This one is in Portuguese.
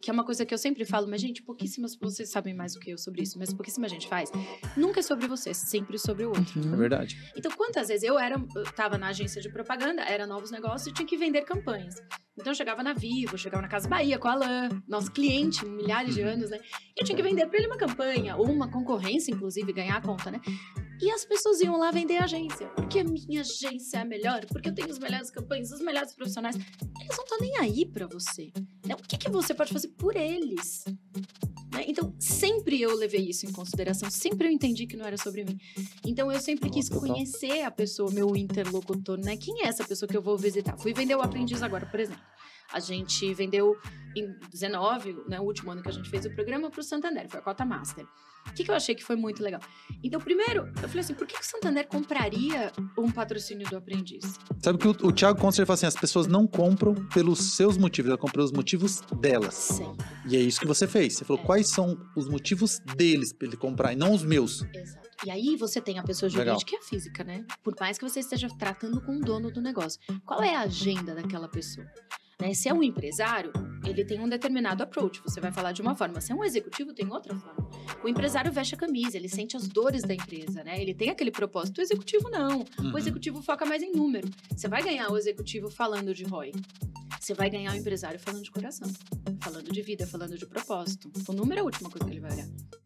que é uma coisa que eu sempre falo, mas, gente, pouquíssimas, vocês sabem mais do que eu sobre isso, mas pouquíssima gente faz. Nunca é sobre você, sempre sobre o outro. É verdade. Então, quantas vezes eu tava na agência de propaganda, era novos negócios e tinha que vender campanhas. Então, eu chegava na Vivo, chegava na Casa Bahia com a Alain, nosso cliente, milhares de anos, né? E eu tinha que vender pra ele uma campanha, ou uma concorrência, inclusive, ganhar a conta, né? E as pessoas iam lá vender a agência. Porque a minha agência é a melhor, porque eu tenho as melhores campanhas, os melhores profissionais. Eles não estão nem aí pra você. Né? O que você pode fazer por eles? Né? Então, sempre eu levei isso em consideração. Sempre eu entendi que não era sobre mim. Então, eu sempre quis conhecer a pessoa, meu interlocutor, né? Quem é essa pessoa que eu vou visitar? Fui vender o Aprendiz Agora, por exemplo. A gente vendeu em 19, né, o último ano que a gente fez o programa, para o Santander, foi a cota master. O que eu achei que foi muito legal? Então, primeiro, eu falei assim, por que o Santander compraria um patrocínio do Aprendiz? Sabe que o Thiago Constler fala assim, as pessoas não compram pelos seus motivos, elas compram pelos motivos delas. Sempre. E é isso que você fez. Você falou quais são os motivos deles para ele comprar e não os meus. Exato. E aí você tem a pessoa jurídica e a física, né? Por mais que você esteja tratando com o dono do negócio. Qual é a agenda daquela pessoa? Né? Se é um empresário, ele tem um determinado approach, você vai falar de uma forma. Se é um executivo, tem outra forma. O empresário veste a camisa, ele sente as dores da empresa, né? Ele tem aquele propósito. O executivo não. O executivo foca mais em número. Você vai ganhar o executivo falando de ROI. Você vai ganhar o empresário falando de coração. Falando de vida, falando de propósito. O número é a última coisa que ele vai olhar.